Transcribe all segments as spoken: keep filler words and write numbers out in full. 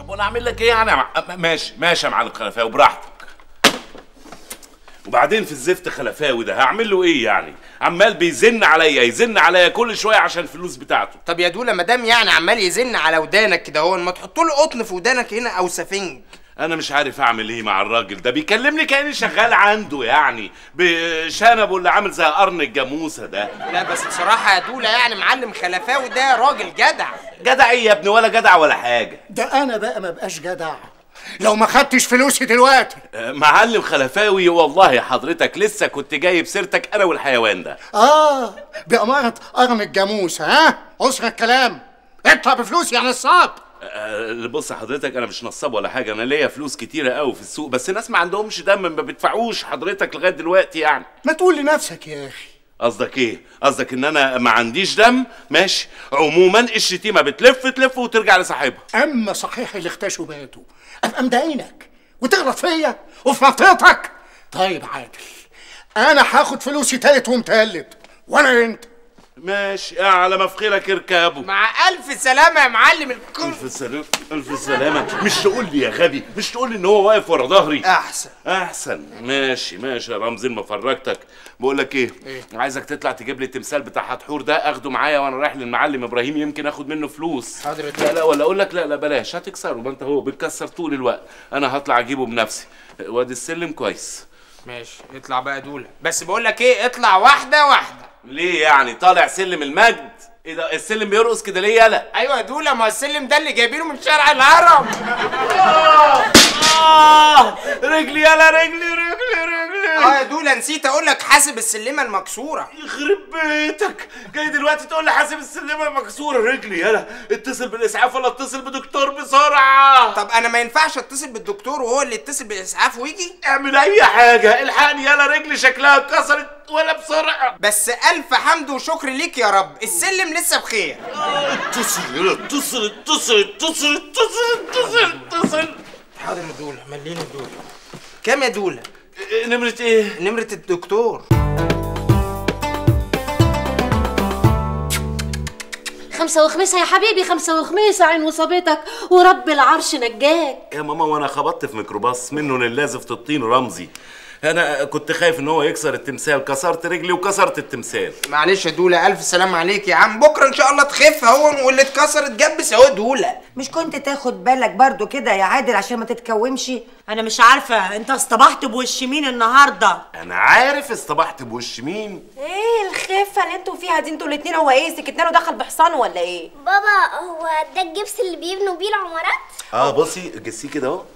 طب وانا اعمل لك ايه يعني يا مع... ماشي ماشي يا معلم خلفاوي براحتك. وبعدين في الزفت خلفاوي ده هعمل له ايه يعني؟ عمال بيزن عليا يزن عليا كل شويه عشان الفلوس بتاعته. طب يا دوله مدام يعني عمال يزن على ودانك كده هو، ما تحط له قطن في ودانك هنا او سفنج. انا مش عارف اعمل ايه مع الراجل ده، بيكلمني كاني شغال عنده يعني بشنبه اللي عامل زي قرن الجاموسه ده. لا بس بصراحه يا دوله يعني معلم خلفاوي ده راجل جدع. جدع ايه يا ابني؟ ولا جدع ولا حاجه. ده انا بقى ما بقاش جدع لو ما خدتش فلوسي دلوقتي. معلم خلفاوي والله حضرتك لسه كنت جايب سيرتك انا والحيوان ده. اه بأمارة قرن الجاموسه. ها عسر الكلام، اطلع بفلوسي يا نصاب. أه بص حضرتك انا مش نصاب ولا حاجه، انا ليا فلوس كتيره قوي في السوق، بس الناس ما عندهمش دم ما بيدفعوش حضرتك لغايه دلوقتي يعني. ما تقول لنفسك يا اخي. قصدك ايه؟ قصدك ان انا ما عنديش دم؟ ماشي. عموما الشتيمه بتلف تلف وترجع لصاحبها. اما صحيح اللي اختشوا باتوا ابقى مضايقينك وتغلط فيا وفي منطقتك. طيب عادل، انا هاخد فلوسي تالت ومتلت ولا انت؟ ماشي على ما في خيرك اركبوا. مع الف سلامه يا معلم الكل. الف سلامه الف سلامه. مش تقول لي يا غبي، مش تقول لي ان هو واقف ورا ظهري. احسن احسن. ماشي ماشي يا رمزي ما فرجتك. بقول لك ايه؟ ايه؟ عايزك تطلع تجيب لي التمثال بتاع حتحور ده اخده معايا وانا رايح للمعلم ابراهيم، يمكن اخد منه فلوس. حاضر. لا لا ولا اقول لك لا لا بلاش، هتكسره، ما انت هو بتكسر طول الوقت. انا هطلع اجيبه بنفسي. وادي السلم كويس. ماشي اطلع بقى دوله، بس بقول لك ايه، اطلع واحده واحده. ليه يعني طالع سلم المجد؟ ايه ده السلم بيرقص كده ليه يالا؟ ايوه يا دوله، ما السلم ده اللي جايبينه من شارع الهرم. آه آه رجلي يالا رجلي رجلي رجلي. اه يا دوله نسيت اقول لك حاسب السلمه المكسوره. يخرب بيتك، جاي دلوقتي تقول لي حاسب السلمه المكسوره رجلي يالا. اتصل بالاسعاف ولا اتصل بدكتور بسرعه. طب انا ما ينفعش اتصل بالدكتور وهو اللي يتصل بالاسعاف ويجي؟ اعمل اي حاجه الحقني يالا، رجلي شكلها اتكسرت ولا بسرعه. بس الف حمد وشكر ليك يا رب، السلم لسه بخير. اتصل يالا اتصل اتصل اتصل اتصل اتصل اتصل. حاضر يا دوله، مليني الدوله. كام يا دوله؟ نمرة ايه؟ نمرة الدكتور. خمسة وخميسة يا حبيبي، خمسة وخميسة عين وصابتك ورب العرش نجاك. يا ماما وانا خبطت في ميكروباص منه لله زفت الطين رمزي. انا كنت خايف ان هو يكسر التمثال، كسرت رجلي وكسرت التمثال. معلش يا دوله، الف سلام عليك يا عم، بكره ان شاء الله تخف اهو، واللي اتكسر اتجبس اهو دوله. مش كنت تاخد بالك برضو كده يا عادل عشان ما تتكومش؟ انا مش عارفه انت اصطبحت بوش مين النهارده. انا عارف اصطبحت بوش مين. ايه الخفه اللي انتوا فيها دي انتوا الاتنين؟ هو ايه سكتنا له دخل بحصان ولا ايه؟ بابا هو ده الجبس اللي بيبنوا بيه العمارات؟ اه بصي جسيه كده اهو.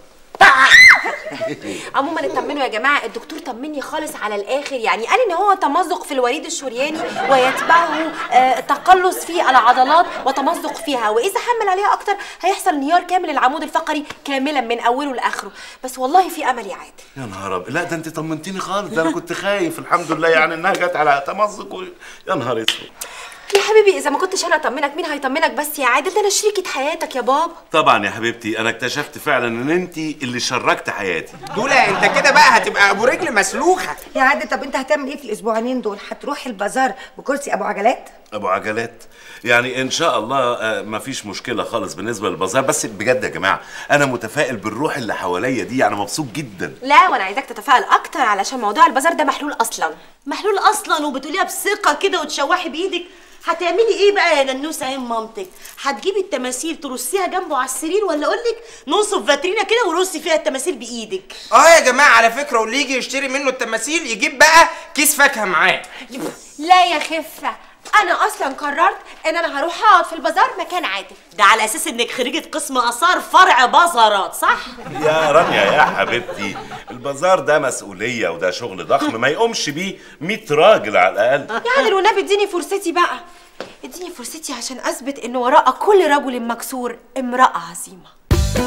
عموما اطمنوا يا جماعه، الدكتور طمني خالص على الاخر، يعني قال ان هو تمزق في الوريد الشرياني ويتبعه آه تقلص في العضلات وتمزق فيها، واذا حمل عليها اكتر هيحصل انهيار كامل العمود الفقري كاملا من اوله لاخره، بس والله في امل يا عادل. يا نهار ابيض، لا ده انت طمنتيني خالص، ده انا كنت خايف. الحمد لله يعني انها جت على تمزق و... يا نهار اسود. يا حبيبي اذا ما كنتش انا اطمنك مين هيطمنك بس يا عادل؟ ده انا شريكة حياتك يا بابا. طبعا يا حبيبتي، انا اكتشفت فعلا ان انت اللي شركت حياتي. دوله انت كده بقى هتبقى ابو رجل مسلوخه. يا عادل طب انت هتعمل ايه في الاسبوعين دول؟ هتروح البازار بكرسي ابو عجلات؟ ابو عجلات يعني ان شاء الله. آه مفيش مشكله خالص بالنسبه للبازار، بس بجد يا جماعه انا متفائل بالروح اللي حواليا دي، يعني مبسوط جدا. لا وانا عايزاك تتفائل اكتر علشان موضوع البازار ده محلول اصلا. محلول اصلا وبتقوليها بثقه كده وتشوحي بايدك؟ هتعملي ايه بقى يا ننوسه عين مامتك؟ هتجيبي التماثيل ترصيها جنبه على السرير، ولا اقول لك ننصب فاترينا كده ورصي فيها التماثيل بايدك؟ اه يا جماعه على فكره، واللي يجي يشتري منه التماثيل يجيب بقى كيس فاكهه معاه. لا يا خفه، انا اصلا قررت ان انا هروح اقعد في البازار مكان عادل. ده على اساس انك خريجه قسم اثار فرع بازارات صح؟ يا رانيا يا حبيبتي، البازار ده مسؤوليه وده شغل ضخم ما يقومش بيه مية راجل على الاقل. يا عادل والنبي اديني فرصتي بقى، اديني فرصتي عشان اثبت ان وراء كل رجل مكسور امراه عظيمه.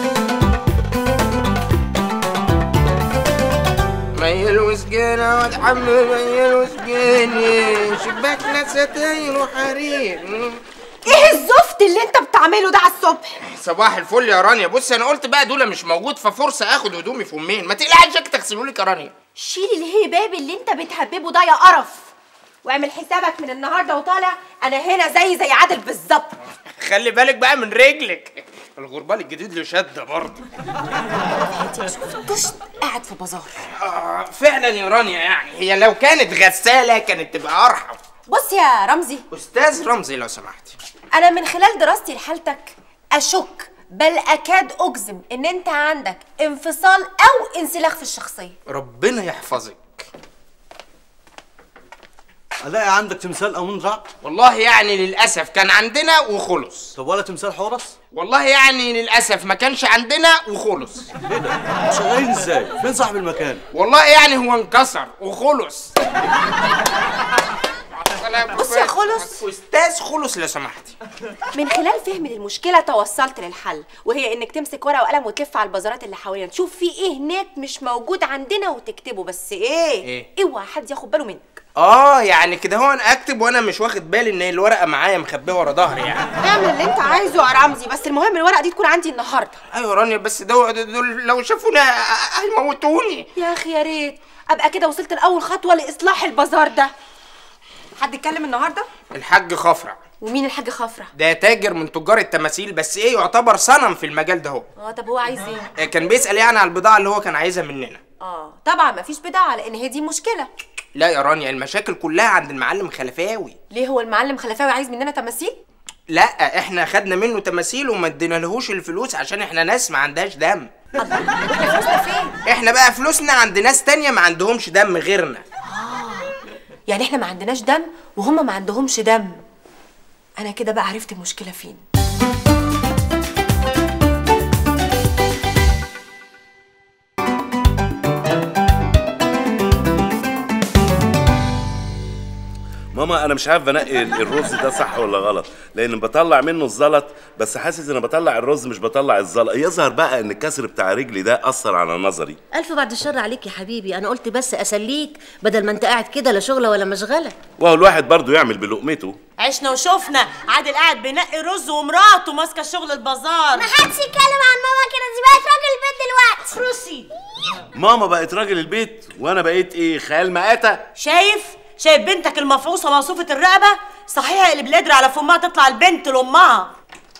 ميل وسجينة واتحمل ميل وسجينة، شباكنا ستاير وحرير. ايه الزفت اللي انت بتعمله ده على الصبح؟ صباح الفل يا رانيا، بصي انا قلت بقى دوله مش موجود ففرصه اخد هدومي في امين، ما تقلقيش تغسلولك يا رانيا. شيلي الهباب اللي انت بتهببه ده يا قرف، واعمل حسابك من النهارده وطالع انا هنا زي زي عادل بالظبط. خلي بالك بقى من رجلك، الغربال الجديد له شده برضه. انت شفتش قاعد في بازار؟ آه فعلا يا رانيا، يعني هي لو كانت غساله كانت تبقى ارحم. بص يا رمزي، استاذ رمزي لو سمحتي، انا من خلال دراستي لحالتك اشك بل اكاد اجزم ان انت عندك انفصال او انسلاخ في الشخصيه. ربنا يحفظك. الاقي عندك تمثال او منظر؟ والله يعني للاسف كان عندنا وخلص. طب ولا تمثال حورس؟ والله يعني للاسف ما كانش عندنا وخلص. ايه ده؟ شغالين ازاي؟ فين صاحب المكان؟ والله يعني هو انكسر وخلص. بص يا خلص، استاذ خلص لو سمحتي. من خلال فهمي للمشكله توصلت للحل، وهي انك تمسك ورقه وقلم وتلف على البازارات اللي حوالينا تشوف في ايه هناك مش موجود عندنا وتكتبه. بس ايه؟ ايه؟ اوعى حد ياخد باله منك. اه يعني كده هو انا اكتب وانا مش واخد بالي ان الورقه معايا مخبيه ورا ظهري يعني. اعمل اللي انت عايزه يا رمزي، بس المهم الورقه دي تكون عندي النهارده. ايوه رانيا، بس دول, دول لو شافونا هيموتوني. يا اخي يا ريت ابقى كده وصلت لاول خطوه لاصلاح البازار ده. حد اتكلم النهارده؟ الحاج خفرع. ومين الحاج خفرع؟ ده تاجر من تجار التماثيل، بس ايه يعتبر صنم في المجال ده هو. اه طب هو عايز ايه؟ كان بيسأل يعني على البضاعة اللي هو كان عايزها مننا. اه طبعا مفيش بضاعة لان هي دي مشكلة. لا يا رانيا، المشاكل كلها عند المعلم خلفاوي. ليه هو المعلم خلفاوي عايز مننا تماثيل؟ لا احنا خدنا منه تماثيل وما ادينالهوش الفلوس عشان احنا ناس ما عندهاش دم. احنا فلوسنا فين؟ احنا بقى فلوسنا عند ناس تانية ما عندهمش دم غيرنا. يعني احنا ما عندناش دم وهم ما عندهمش دم. انا كده بقى عرفت المشكله فين. ماما انا مش عارف انقي الرز ده صح ولا غلط، لان بطلع منه الزلط بس حاسس ان بطلع الرز مش بطلع الزلط. يظهر بقى ان الكسر بتاع رجلي ده اثر على نظري. الف بعد الشر عليك يا حبيبي، انا قلت بس اسليك بدل ما انت قاعد كده لا شغله ولا مشغله. وهو الواحد برضه يعمل بلقمته. عشنا وشفنا عادل قاعد بينقي رز ومراته ماسكه شغل البازار. ما حدش يتكلم عن ماما كده، دي بقت راجل البيت دلوقتي. فروسي ماما بقت راجل البيت وانا بقيت ايه؟ خيال مآتة. شايف؟ شايف بنتك المفعوصه موصوفه الرقبه؟ صحيح اللي بالقدر على فمها تطلع البنت لامها.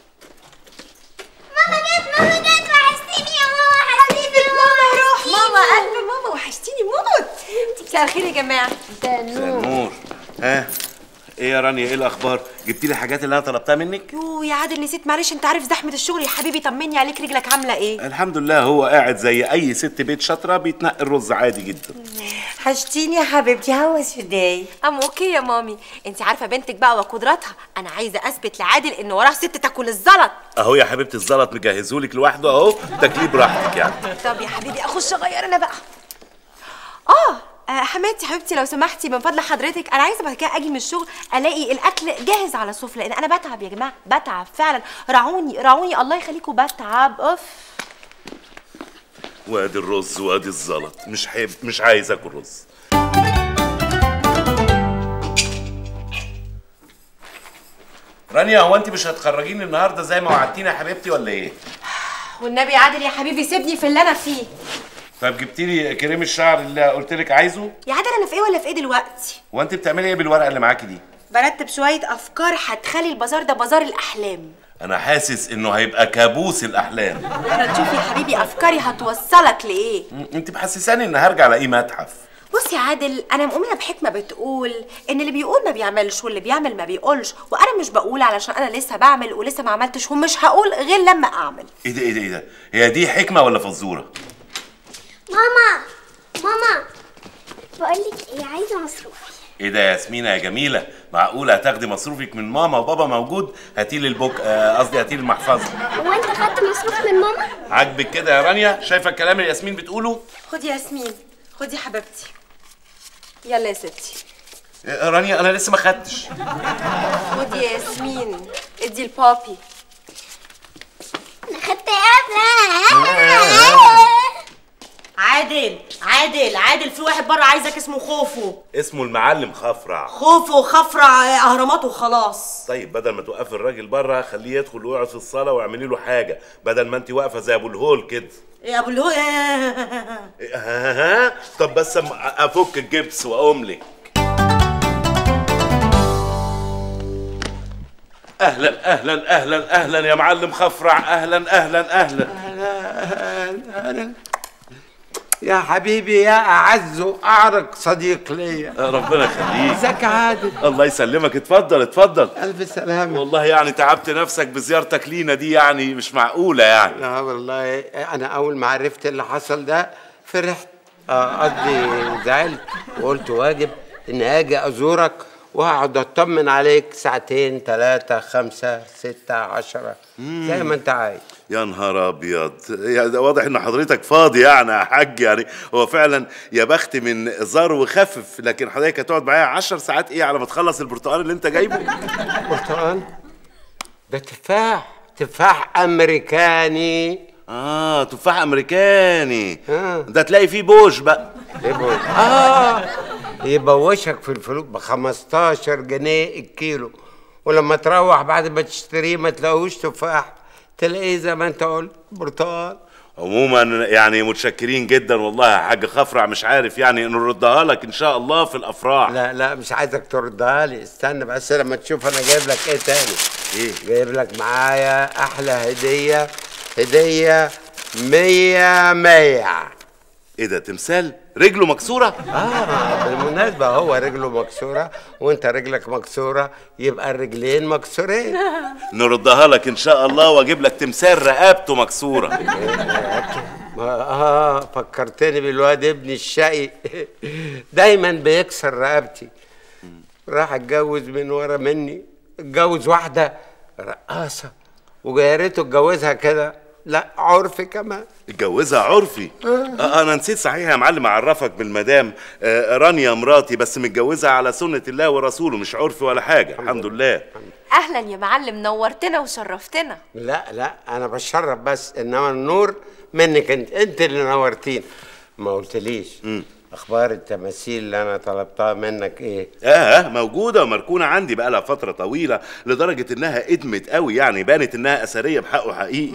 ماما جت ماما جت، وحشتيني يا ماما. حبيبي ماما روح ماما قلب ماما، وحشتيني موت. مساء الخير يا جماعه. مساء النور. ها ايه يا رانيا، ايه الاخبار؟ جبتي لي الحاجات اللي انا طلبتها منك؟ يو يا عادل نسيت، معلش انت عارف زحمه الشغل يا حبيبي. طمني عليك، رجلك عامله ايه؟ الحمد لله، هو قاعد زي اي ست بيت شاطره بيتنقي الرز عادي جدا. حشتيني يا حبيبتي. هاو وداي؟ ام اوكي يا مامي. انت عارفه بنتك بقى وقدراتها. انا عايزه اثبت لعادل ان وراه ست تاكل الزلط. اهو يا حبيبتي الزلط مجهزهولك لوحده اهو، تاكليه براحتك يعني. طب يا حبيبي اخش اغير انا بقى. اه آه، حماتي حبيبتي لو سمحتي من فضل حضرتك، انا عايزه بعد كده اجي من الشغل الاقي الاكل جاهز على السفره، لان انا بتعب يا جماعه، بتعب فعلا. راعوني راعوني الله يخليكم، بتعب. اوف. وادي الرز وادي الزلط، مش حب مش عايز اكل رز. رانيا هو انت مش هتخرجيني النهارده زي ما وعدتيني يا حبيبتي ولا ايه؟ والنبي يا عادل يا حبيبي سيبني في اللي انا فيه. طب جبتي لي كريم الشعر اللي قلت لك عايزه؟ يا عادل انا في ايه ولا في ايه دلوقتي؟ هو انت بتعملي ايه بالورقه اللي معاكي دي؟ برتب شويه افكار هتخلي البازار ده بازار الاحلام. انا حاسس انه هيبقى كابوس الاحلام. انا تشوف يا حبيبي افكاري هتوصلك لايه. انت محسساني ان هرجع الاقيه متحف. بص يا عادل، انا مؤمنه بحكمه بتقول ان اللي بيقول ما بيعملش واللي بيعمل ما بيقولش، وانا مش بقول علشان انا لسه بعمل ولسه ما عملتش، ومش هقول غير لما اعمل. ايه ده ايه ده ايه ده؟ هي دي حكمه ولا فزوره؟ ماما ماما بقول لك ايه، عايزه مصروفي. ايه ده يا ياسمينه يا جميله؟ معقوله هتاخدي مصروفك من ماما وبابا موجود؟ هاتيلي البوك قصدي آه هاتيلي المحفظه. هو انت خدت مصروف من ماما؟ عاجبك كده يا رانيا؟ شايفه الكلام اللي ياسمين بتقوله؟ خدي يا ياسمين، خدي حبيبتي. يلا يا ستي. يا رانيا انا لسه ما خدتش. خدي يا ياسمين، ادي البابي. انا خدت قبل. عادل عادل عادل، في واحد بره عايزك اسمه خوفو. اسمه المعلم خفرع. خوفو خفرع اهرامات وخلاص. طيب بدل ما توقفي الراجل بره خليه يدخل ويقعد في الصاله واعملي له حاجه، بدل ما انت واقفه زي ابو الهول كده. يا ابو الهول. ها طب بس افك الجبس واقوم لك. اهلا اهلا اهلا اهلا يا معلم خفرع، اهلا اهلا اهلا اهلا اهلا يا حبيبي يا اعز واعرق صديق ليا. ربنا يخليك. ازيك يا عادل؟ الله يسلمك، اتفضل اتفضل. الف سلامه. والله يعني تعبت نفسك بزيارتك لينا دي، يعني مش معقوله يعني. لا والله انا اول ما عرفت اللي حصل ده فرحت، قصدي زعلت، وقلت واجب اني اجي ازورك واقعد اطمن عليك ساعتين ثلاثة خمسة ستة عشرة زي ما انت عايز. يا نهار ابيض، يعني واضح ان حضرتك فاضي يعني يا حاج. يعني هو فعلا يا بخت من زار وخفف، لكن حضرتك هتقعد معايا عشر ساعات ايه على ما تخلص البرتقال اللي انت جايبه؟ برتقال؟ ده تفاح، تفاح امريكاني. اه تفاح امريكاني. آه. ده تلاقي فيه بوش بقى. ايه بوش؟ اه يبوشك في الفلوس ب خمستاشر جنيه الكيلو، ولما تروح بعد ما تشتريه ما تلاقوش تفاح، تلاقيه زي ما انت قلت برتقال. عموما يعني متشكرين جدا والله يا حاج خفرع، مش عارف يعني نردها لك ان شاء الله في الافراح. لا لا مش عايزك تردها لي، استنى بس لما تشوف انا جايب لك ايه تاني. ايه؟ جايب لك معايا احلى هديه، هديه مية مية. ايه ده؟ تمثال رجله مكسوره؟ اه بالمناسبه هو رجله مكسوره وانت رجلك مكسوره، يبقى الرجلين مكسورين. نردها لك ان شاء الله واجيب لك تمثال رقبته مكسوره. اه فكرتني بالواد ابني الشقي دايما بيكسر رقبتي. راح اتجوز من ورا مني، اتجوز واحده رقاصه ويا ريته اتجوزها كده، لا عرفي كمان. اتجوزها عرفي؟ آه انا نسيت صحيح يا معلم اعرفك بالمدام آه رانيا مراتي، بس متجوزها على سنة الله ورسوله، مش عرفي ولا حاجة. الحمد لله. اهلا يا معلم، نورتنا وشرفتنا. لا لا انا بشرف بس، انما النور منك انت، انت اللي نورتين. ما قلتليش م. اخبار التماثيل اللي انا طلبتها منك ايه؟ اه موجوده ومركونه عندي بقى لها فتره طويله، لدرجه انها ادمت قوي، يعني بانت انها اثريه بحقه حقيقي.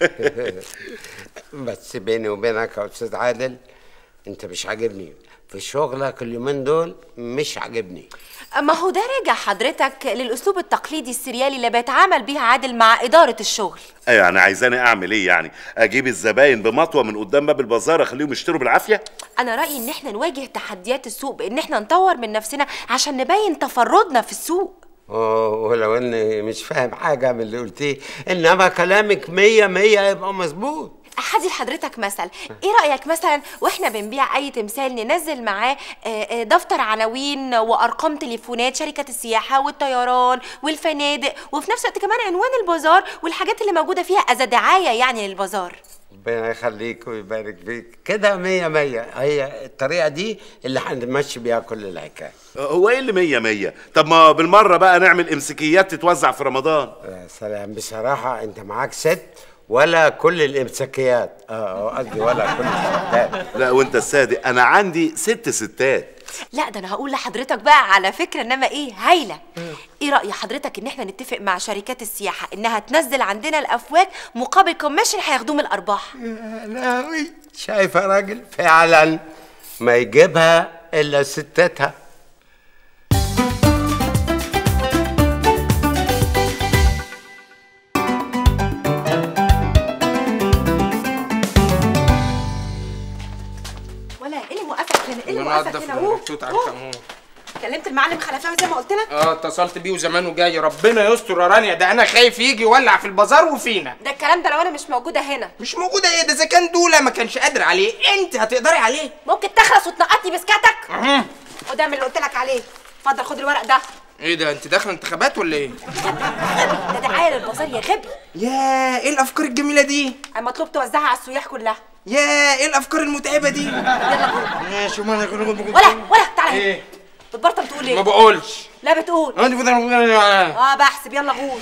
بس بيني وبينك يا استاذ عادل، انت مش عاجبني في شغلك اليومين دول، مش عاجبني. ما هو ده راجع حضرتك للاسلوب التقليدي السريالي اللي بيتعامل بيه عادل مع اداره الشغل. ايوه يعني عايزاني اعمل ايه؟ يعني اجيب الزباين بمطوه من قدام باب البازار اخليهم يشتروا بالعافيه؟ انا رايي ان احنا نواجه تحديات السوق بان احنا نطور من نفسنا عشان نبين تفردنا في السوق. اه ولو اني مش فاهم حاجه من اللي قلتيه، انما كلامك مية مية يبقى مظبوط. هدي لحضرتك مثل، ايه رايك مثلا واحنا بنبيع اي تمثال ننزل معاه دفتر عناوين وارقام تليفونات شركه السياحه والطيران والفنادق، وفي نفس الوقت كمان عنوان البازار والحاجات اللي موجوده فيها از دعايه يعني للبازار. ربنا يخليك ويبارك فيك، كده مية مية. هي الطريقه دي اللي هنمشي بيها كل الحكايه. هو ايه اللي مية مية؟ طب ما بالمره بقى نعمل امساكيات تتوزع في رمضان. يا سلام، بصراحه انت معاك ست ولا كل الامساكيات؟ اه قصدي ولا كل الستات. لا وانت الصادق، انا عندي ست ستات. لا ده انا هقول لحضرتك بقى على فكره انما ايه هايله. ايه راي حضرتك ان احنا نتفق مع شركات السياحه انها تنزل عندنا الافواج مقابل كوميشن هياخدوه من الارباح؟ يا لهوي، شايفه يا راجل فعلا ما يجيبها الا ستاتها. كلمت المعلم خلفاوي زي ما قلت لك؟ اه اتصلت بيه وزمانه جاي. ربنا يستر يا رانيا، ده انا خايف يجي يولع في البازار وفينا. ده الكلام ده لو انا مش موجوده هنا. مش موجوده ايه؟ ده اذا كان دوله ما كانش قادر عليه، انت هتقدري عليه. ممكن تخلص وتنقطني بسكاتك؟ اها وده من اللي قلت لك عليه. اتفضل خد الورق ده. ايه ده؟ انت داخله انتخابات ولا ايه؟ غبي، ده دعايه للبازار يا غبي. يا ايه الافكار الجميله دي؟ مطلوب توزعها على السياح كلها. يا ايه الافكار المتعبه دي؟ يلا قول. ماشي. ما ولا ولا تعالى. ايه؟ بتبطل تقول ايه؟ ما بقولش. لا بتقول. انت اه بحسب. يلا قول.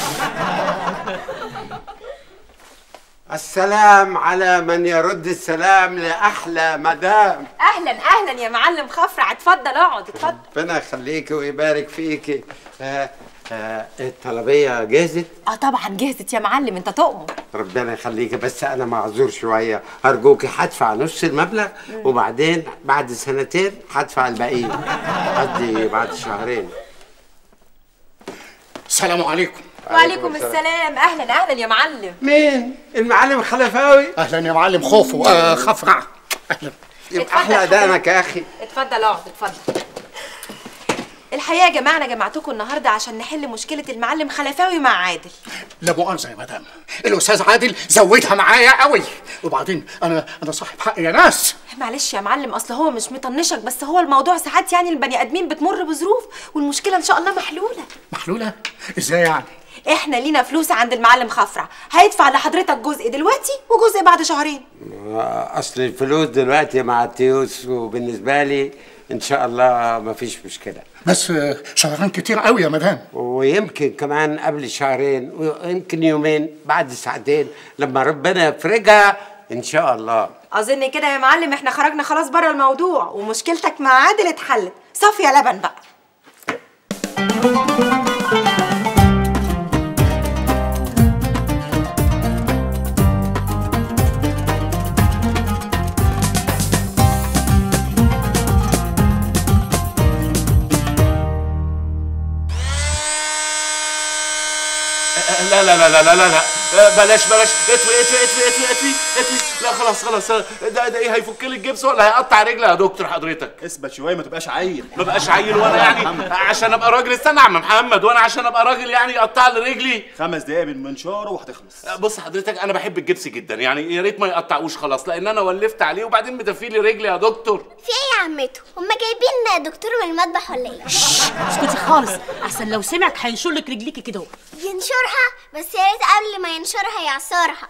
السلام على من يرد السلام لاحلى مدام. اهلا اهلا يا معلم خفرع، اتفضل اقعد اتفضل. ربنا يخليكي ويبارك فيكي. آه آه الطلبيه جهزت؟ اه طبعا جهزت يا معلم، انت تؤمر. ربنا يخليكي، بس انا معذور شويه، ارجوكي هدفع نص المبلغ وبعدين بعد سنتين هدفع الباقيين، قصدي بعد شهرين. السلام عليكم. وعليكم السلام. اهلا اهلا يا معلم. مين؟ المعلم خلفاوي. اهلا يا معلم خوفو آه خفرع. اهلا. يبقى احلى ادانك يا اخي. اتفضل اقعد اتفضل. الحقيقه يا جماعه انا جمعتكم النهارده عشان نحل مشكله المعلم خلفاوي مع عادل. لا مؤاخذه يا مدام، الاستاذ عادل زودها معايا قوي، وبعدين انا انا صاحب حق يا ناس. معلش يا معلم، اصل هو مش مطنشك، بس هو الموضوع ساعات يعني البني ادمين بتمر بظروف والمشكله ان شاء الله محلوله. محلوله؟ ازاي يعني؟ احنا لينا فلوس عند المعلم خفرع، هيدفع لحضرتك جزء دلوقتي وجزء بعد شهرين. اصل الفلوس دلوقتي مع التيوس، وبالنسبه لي ان شاء الله مفيش مشكله. بس شهرين كتير قوي يا مدام. ويمكن كمان قبل شهرين، ويمكن يومين، بعد ساعتين لما ربنا يفرجها ان شاء الله. اظن كده يا معلم احنا خرجنا خلاص بره الموضوع، ومشكلتك مع عادل اتحلت. صافيه لبن بقى. لا لا لا لا لا لا بلاش بلاش اطفي اطفي اطفي اطفي اطفي اطفي. لا خلاص خلاص، ده ده ايه، هيفك لي الجبس ولا هيقطع رجلي يا دكتور حضرتك؟ اثبت شويه ما تبقاش عيل. ما بقاش عيل وانا يعني عشان ابقى راجل؟ استنى يا عم محمد، وانا عشان ابقى راجل يعني يقطع لي رجلي؟ خمس دقايق بالمنشار وهتخلص. بص حضرتك، انا بحب الجبس جدا، يعني يا ريت ما يقطعوش خلاص، لان انا ولفت عليه وبعدين مدفي لي رجلي يا دكتور. في ايه يا عمته؟ هما جايبين دكتور من المطبخ ولا ايه؟ اسكتي خالص احسن لو سمعك هينشر لك رجليكي كده. ينشرها؟ بس يا ريت قبل ما ينشرها يعصرها.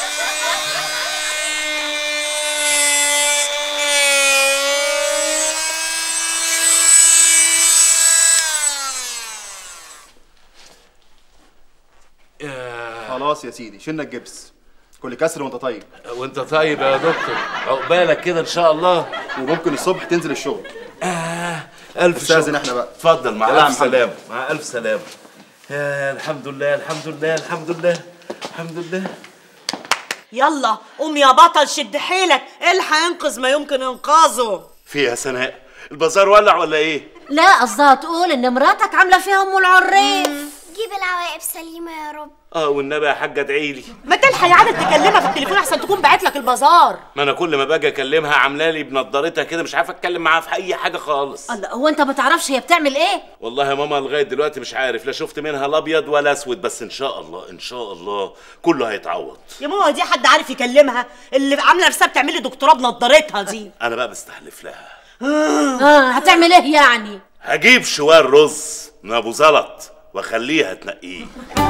خلاص يا سيدي، شلنا الجبس. كل كسر وانت طيب. وانت طيب يا دكتور، عقبالك كده ان شاء الله. وممكن الصبح تنزل الشغل. آه الف استاذن احنا بقى. اتفضل، مع الف سلامه. مع الف سلامه. يا الحمد لله الحمد لله الحمد لله الحمد لله. يلا قوم يا بطل، شد حيلك، الحق انقذ ما يمكن انقاذه. في يا سناء، البازار ولع ولا ايه؟ لا قصدها تقول ان مراتك عامله فيها ام العريف. جيب العواقب سليمه يا رب. اه والنبي يا حاجه ادعي لي. ما تلحق يا عادل تكلمها في التليفون احسن تكون بعت لك البازار. ما انا كل ما باجي اكلمها عامله لي بنضارتها كده، مش عارف اتكلم معاها في اي حاجه خالص. الله، هو انت ما تعرفش هي بتعمل ايه؟ والله يا ماما لغايه دلوقتي مش عارف، لا شفت منها لا ابيض ولا اسود، بس ان شاء الله ان شاء الله كله هيتعوض. يا ماما دي حد عارف يكلمها؟ اللي عامله نفسها بتعمل لي دكتوراه بنضارتها دي. انا بقى بستحلف لها. اه هتعمل ايه يعني؟ هجيب شوال رز من ابو زلط واخليها تنقيه.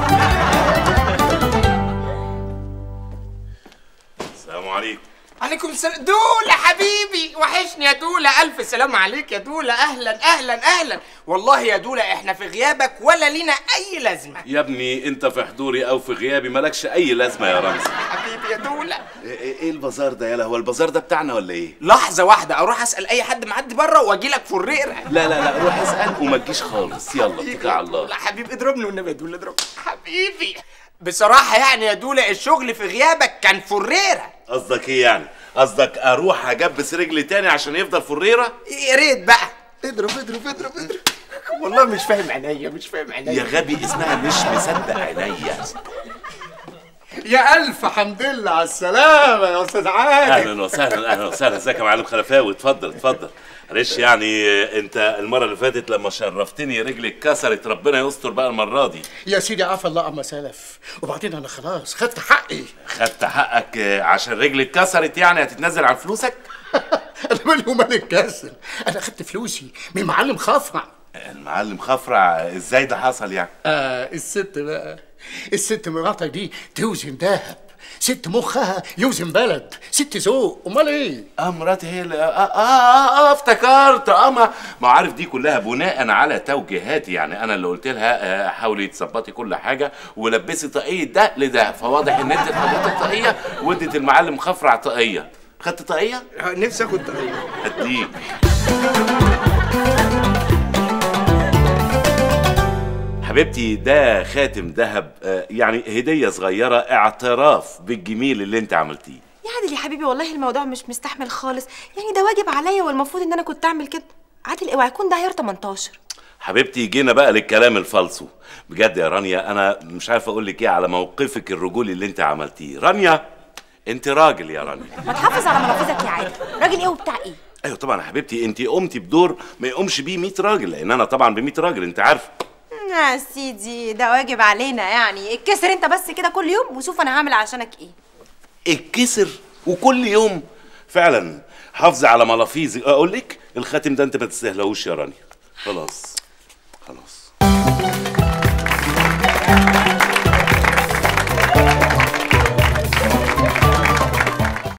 السلام عليكم. عليكم السلام. دولة حبيبي، وحشني يا دولة. ألف سلام عليك يا دولة. أهلا أهلا أهلا. والله يا دولة إحنا في غيابك ولا لينا أي لازمة. يا ابني أنت في حضوري أو في غيابي مالكش أي لازمة يا رمزي. حبيبي يا دولة. إيه, إيه البازار ده يالا؟ هو البازار ده بتاعنا ولا إيه؟ لحظة واحدة أروح أسأل أي حد معدي بره وأجي لك فريرة. لا لا لا، روح اسأل وما تجيش خالص. يلا اتكل على الله. لا حبيبي اضربني والنبي يا دولة، اضربني حبيبي. بصراحة يعني يا دولة الشغل في غيابك كان فريرة. قصدك ايه يعني؟ قصدك اروح اجبس رجلي تاني عشان يفضل فريرة؟ يا ريت بقى. اضرب اضرب اضرب اضرب. والله مش فاهم عينيا، مش فاهم عينيا يا غبي، اسمها مش مصدق عينيا. يا الف حمد لله على السلامة يا استاذ عادل. اهلا وسهلا اهلا وسهلا. ازيك يا معلم خلفاوي؟ اتفضل اتفضل. معلش يعني انت المره اللي فاتت لما شرفتني رجلي اتكسرت، ربنا يستر بقى المره دي. يا سيدي عفا الله عما سلف، وبعدين انا خلاص خدت حقي. خدت حقك عشان رجلي اتكسرت يعني هتتنزل عن فلوسك؟ انا مالي ومال الكسر، انا خدت فلوسي من معلم خفرع. المعلم خفرع؟ ازاي ده حصل يعني؟ اه الست بقى، الست مراتك دي توزن دهب، ست مخها يوزن بلد، ست ذوق. امال ايه؟ اه مراتي هي اللي اه اه اه, آه افتكرت. اه ما ما عارف دي كلها بناء على توجيهاتي، يعني انا اللي قلت لها آه حاولي تظبطي كل حاجه ولبسي طاقيه ده لده، فواضح ان انت خدت طاقيه واديت المعلم خفرع طاقيه. خدت طاقيه؟ نفسي اخد طاقيه. هديك. حبيبتي ده خاتم ذهب، يعني هدية صغيرة اعتراف بالجميل اللي انت عملتيه. يا عادل يا حبيبي والله الموضوع مش مستحمل خالص، يعني ده واجب عليا والمفروض ان انا كنت اعمل كده. عادل اوعى يكون ده عيار تمنتاشر. حبيبتي جينا بقى للكلام الفالصو. بجد يا رانيا انا مش عارف اقول لك ايه على موقفك الرجولي اللي انت عملتيه. رانيا انت راجل يا رانيا. ما تحافظ على منافذك يا عادل. راجل ايه وبتاع ايه؟ ايوه طبعا يا حبيبتي، انت قمتي بدور ما يقومش بيه مية راجل، لان انا طبعا ب مية راجل انت عارفه. يا سيدي ده واجب علينا يعني. اتكسر انت بس كده كل يوم وشوف انا هعمل عشانك ايه. اتكسر وكل يوم؟ فعلا حافظي على ملافيزي. اقول لك الخاتم ده انت ما تستاهلوش يا رانيا. خلاص خلاص.